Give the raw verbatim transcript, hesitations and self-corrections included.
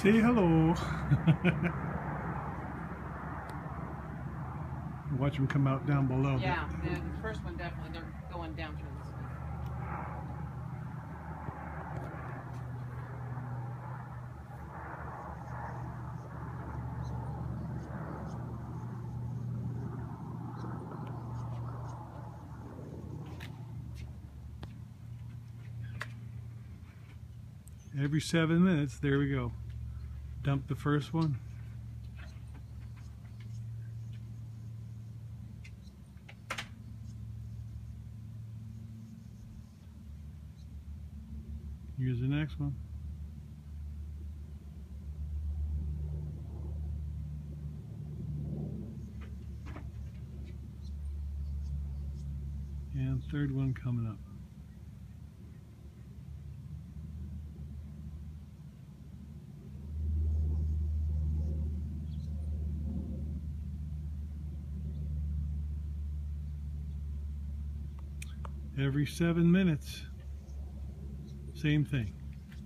Say hello. Watch them come out down below. Yeah, the, the first one definitely, they're going down through this. Every seven minutes, there we go. Dump the first one. Here's the next one. And third one coming up. Every seven minutes, same thing.